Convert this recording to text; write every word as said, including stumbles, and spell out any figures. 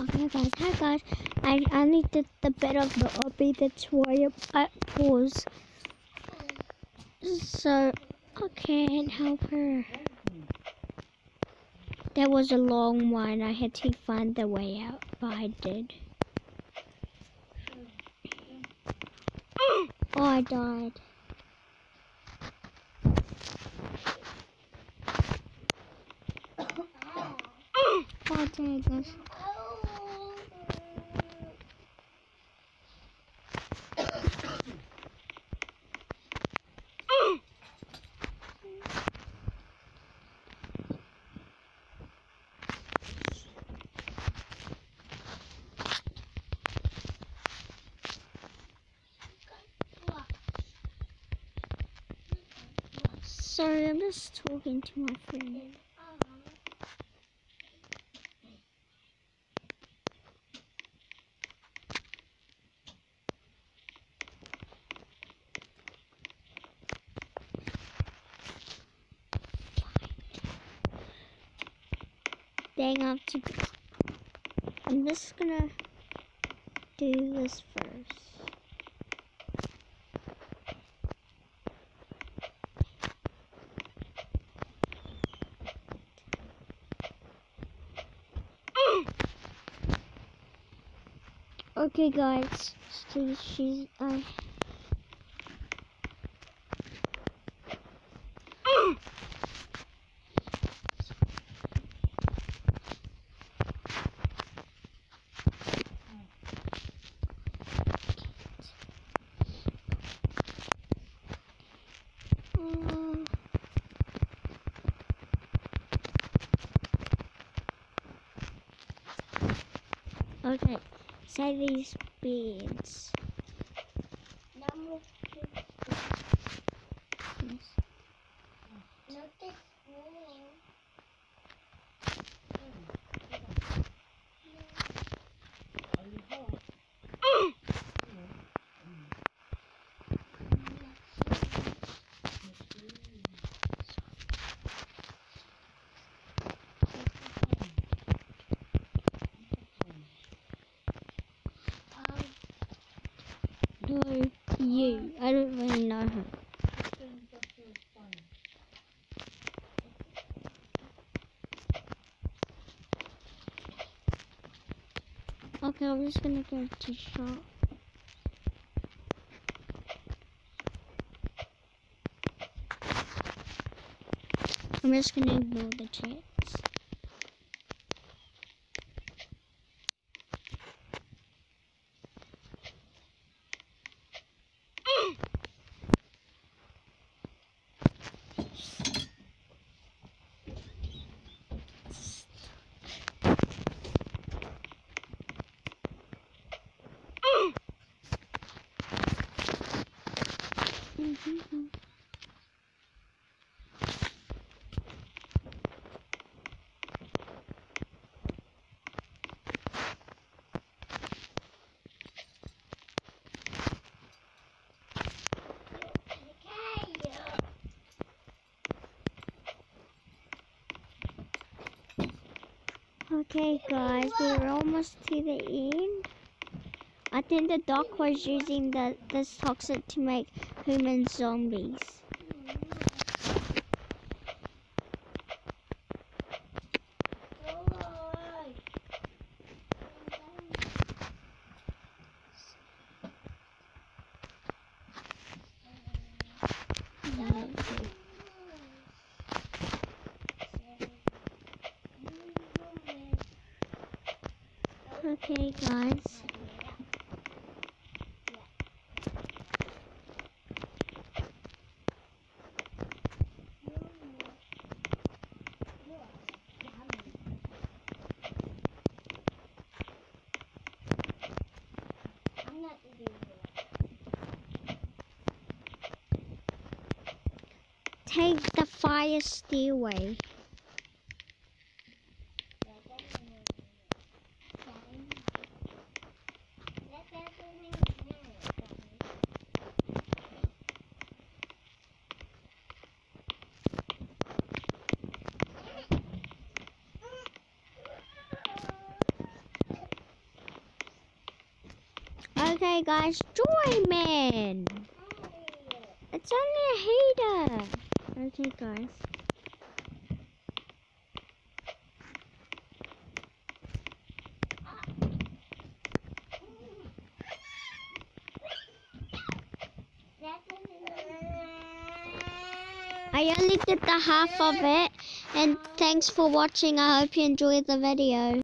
Okay guys, hi guys. I, I needed the bit of the obby, that's why I pause. So, okay, and help her. That was a long one. I had to find the way out, but I did. Oh, I died. Oh, dang it. Sorry, I'm just talking to my friend. Dang, I have to go. I'm just gonna do this first. Okay, guys. So she's I. Okay, say these beans. No, you. I don't really know her. Okay, I'm just gonna go to shop. I'm just gonna ignore the chats. Mm-hmm. Okay guys, we're almost to the end. I think the doc was using the this toxic to make human zombies. Okay guys. Take the fire stairway. Okay, guys, join man. It's only a heater. Okay, guys. I only did the half of it, and thanks for watching. I hope you enjoyed the video.